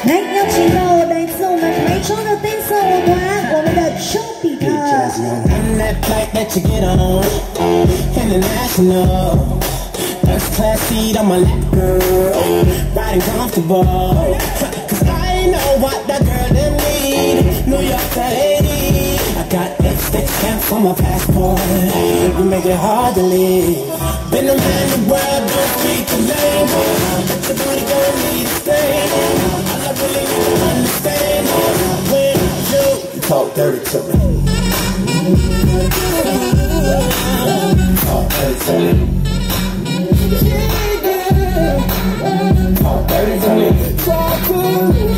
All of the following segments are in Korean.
来，邀请到来自我们台中的 dancer 舞团，我们的丘比特。 On that flight that you get on, international. First class seat on my lap, girl. Riding comfortable. Cause I know what that girl them need. New York to Haiti. I got lipstick stamps on my passport. You make it hard to leave. Been around the world, don't speak the language. But you really gon' need to stay. All I really need to understand is when you talk dirty to me. Talk dirty to me. Talk dirty to me. Talk to me.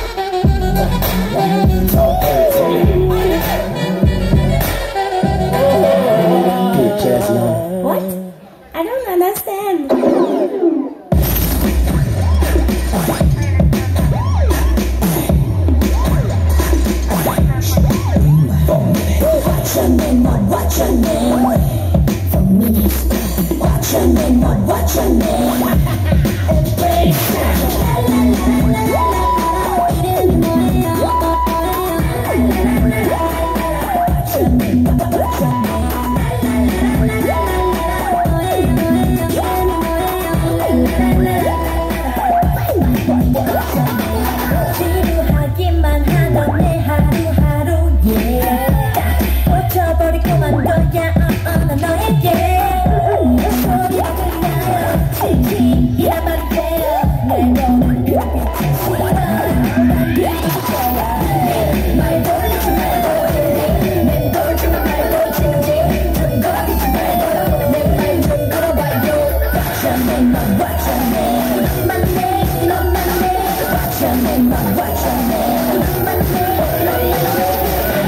Talk dirty to me. Get jazzy on. What? I don't understand. What's your name? What's your name? For me. What's your name? What's your name? 지루하기만 하던 내 하루하루에 꽂혀버리고만 거야 난 너에게 소리가 들려요 진심이란 말이에요 내 너는 그빛이 싫어 난 비춰야 말 돌리지 말고 맴돌지만 말고 진지 ton거리지 말고 내 말 좀 들어봐요 What's your name? What's your name? My name, 넌 my name What's your name? What's your name? My name, 넌 my name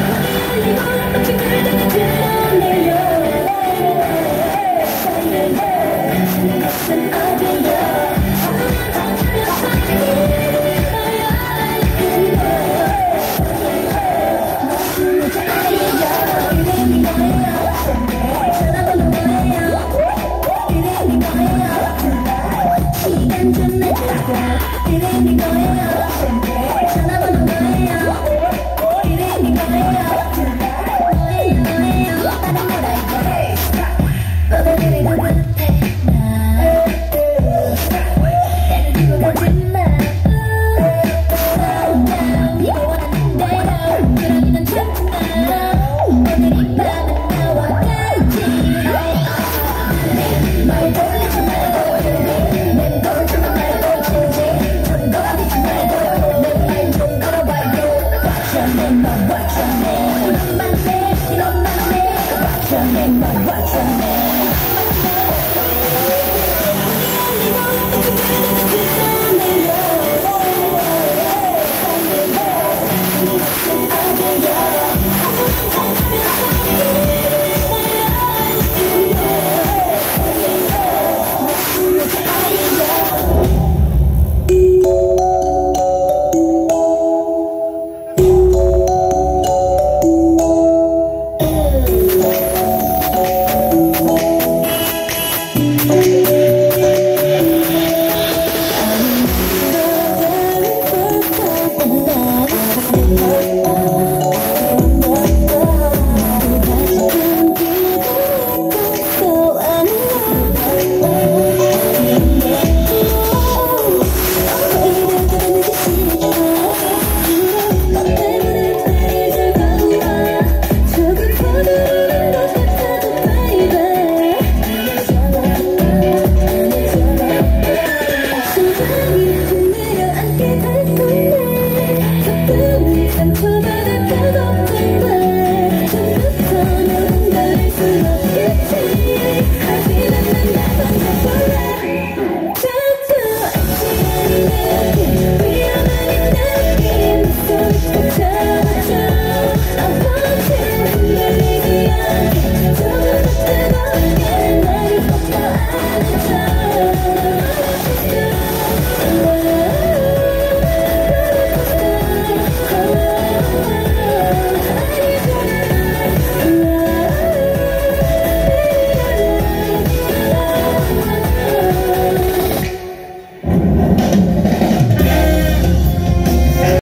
시간 좀 내줄까 이름이 뭐예요 전화번호 뭐예요 이름이 뭐예요 뭐예요 나는 뭐랄까 너를 그리고 급해 나를 두고 가지마 네가 원하는 대로 그러니 넌 참지마 오늘 이 밤은 나와 같이 말 돌리지 말고 맴돌지만 말고 진지 ton거리지 말고 내 말 좀 들어봐요 What's your name? What's your name? My name, 이런 my name What's your name? What's your name?